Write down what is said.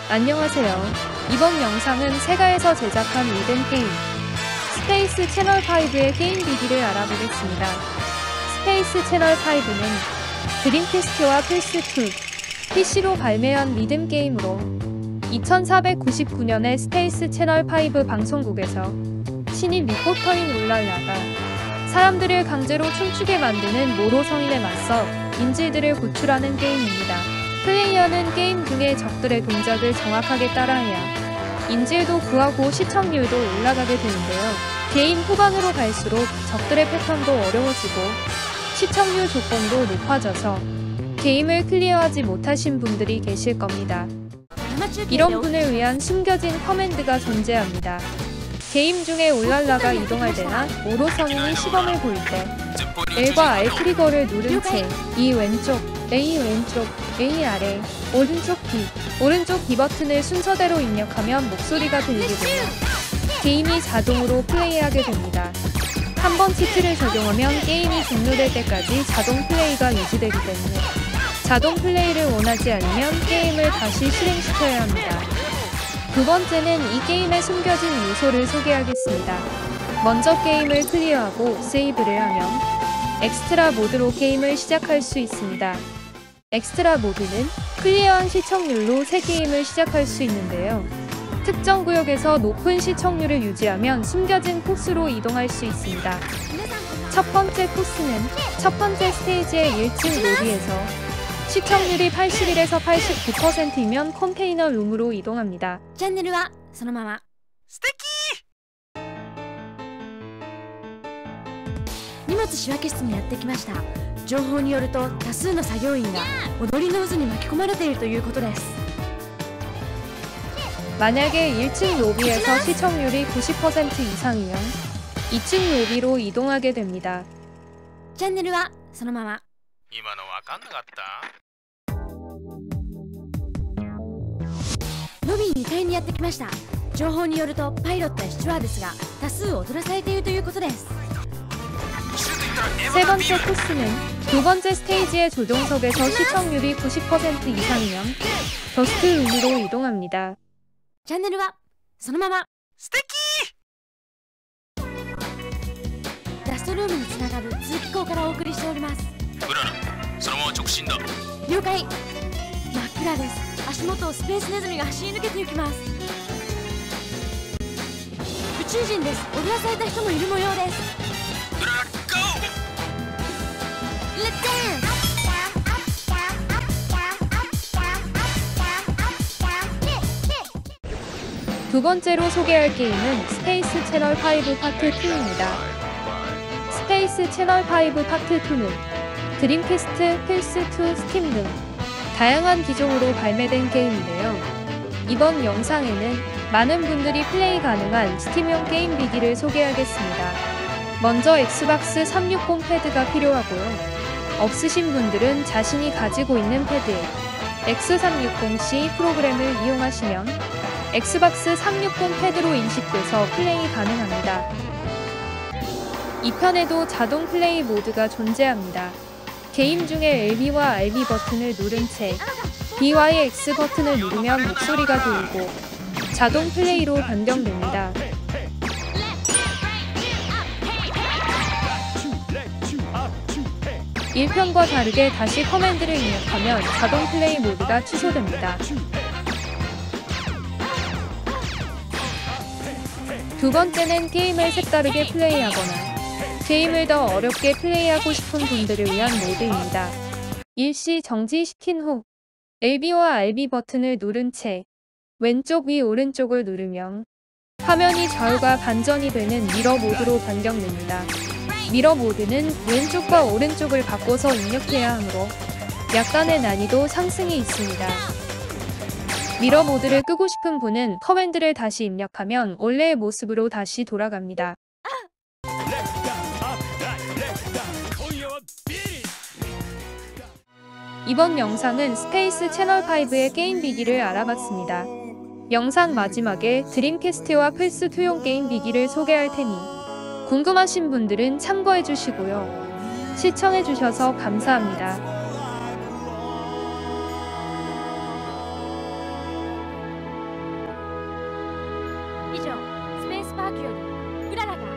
안녕하세요. 이번 영상은 세가에서 제작한 리듬게임 스페이스 채널5의 게임 비기를 알아보겠습니다. 스페이스 채널5는 드림캐스트와 플스2, PC로 발매한 리듬게임으로 2499년에 스페이스 채널5 방송국에서 신인 리포터인 울랄라가 사람들을 강제로 춤추게 만드는 모로 성인에 맞서 인질들을 구출하는 게임입니다. 플레이어는 게임 중의 적들의 동작을 정확하게 따라해야 인질도 구하고 시청률도 올라가게 되는데요. 게임 후반으로 갈수록 적들의 패턴도 어려워지고 시청률 조건도 높아져서 게임을 클리어하지 못하신 분들이 계실 겁니다. 이런 분을 위한 숨겨진 커맨드가 존재합니다. 게임 중에 울랄라가 이동할 때나 모로 성인이 시범을 볼 때 L과 R 트리거를 누른 채 E 왼쪽, A 왼쪽, A 아래, 오른쪽 B 버튼을 순서대로 입력하면 목소리가 들리게 되며 게임이 자동으로 플레이하게 됩니다. 한번 치트를 적용하면 게임이 종료될 때까지 자동 플레이가 유지되기 때문에 자동 플레이를 원하지 않으면 게임을 다시 실행시켜야 합니다. 두 번째는 이 게임의 숨겨진 요소를 소개하겠습니다. 먼저 게임을 클리어하고 세이브를 하면 엑스트라 모드로 게임을 시작할 수 있습니다. 엑스트라 모드는 클리어한 시청률로 새 게임을 시작할 수 있는데요. 특정 구역에서 높은 시청률을 유지하면 숨겨진 코스로 이동할 수 있습니다. 첫 번째 코스는 첫 번째 스테이지의 1층 로비에서 시청률이 81에서 89%이면 컨테이너 룸으로 이동합니다. 채널은 そのまま. 素敵! 荷物仕分け室にやってきました。情報によると多数の作業員が踊りの渦に巻き込まれているということです。 만약에 1층 로비에서 시청률이 90% 이상이면 2층 로비로 이동하게 됩니다. 채널은 そのまま. 今のわかんなかった? ロビー2階にやってきました。情報によるとパイロットやスチュワーデスが多数踊らされているということです。 세 번째 코스는 두 번째 스테이지의 조종석에서 시청률이 90% 이상이면 더스트 룸으로 이동합니다. 채널은 そのまま. 素敵! ダストルームにつながる通気口からお送りしております。 ブラナ、そのまま直進だ。 了解。真っ暗です。足元をスペースネズミが走り抜けていきます。宇宙人です。踊らされた人もいる模様です。 ブラナ、ゴー! Let's dance! 두 번째로 소개할 게임은 스페이스 채널 5 파트 2입니다. 스페이스 채널 5 파트 2는 드림캐스트, 플스2, 스팀 등 다양한 기종으로 발매된 게임인데요. 이번 영상에는 많은 분들이 플레이 가능한 스팀용 게임 비기를 소개하겠습니다. 먼저 엑스박스 360 패드가 필요하고요. 없으신 분들은 자신이 가지고 있는 패드에 X360C 프로그램을 이용하시면 엑스박스 360 패드로 인식돼서 플레이 가능합니다. 이 편에도 자동 플레이 모드가 존재합니다. 게임 중에 LB와 RB 버튼을 누른 채 BYX 버튼을 누르면 목소리가 들리고 자동 플레이로 변경됩니다. 1편과 다르게 다시 커맨드를 입력하면 자동 플레이 모드가 취소됩니다. 두 번째는 게임을 색다르게 플레이하거나 게임을 더 어렵게 플레이하고 싶은 분들을 위한 모드입니다. 일시 정지시킨 후 LB와 RB 버튼을 누른 채 왼쪽 위 오른쪽을 누르면 화면이 좌우가 반전이 되는 미러 모드로 변경됩니다. 미러 모드는 왼쪽과 오른쪽을 바꿔서 입력해야 하므로 약간의 난이도 상승이 있습니다. 미러 모드를 끄고 싶은 분은 커맨드를 다시 입력하면 원래의 모습으로 다시 돌아갑니다. 이번 영상은 스페이스 채널5의 게임 비기를 알아봤습니다. 영상 마지막에 드림캐스트와 플스2용 게임 비기를 소개할 테니 궁금하신 분들은 참고해주시고요. 시청해주셔서 감사합니다. 以上スペースパークよりうららが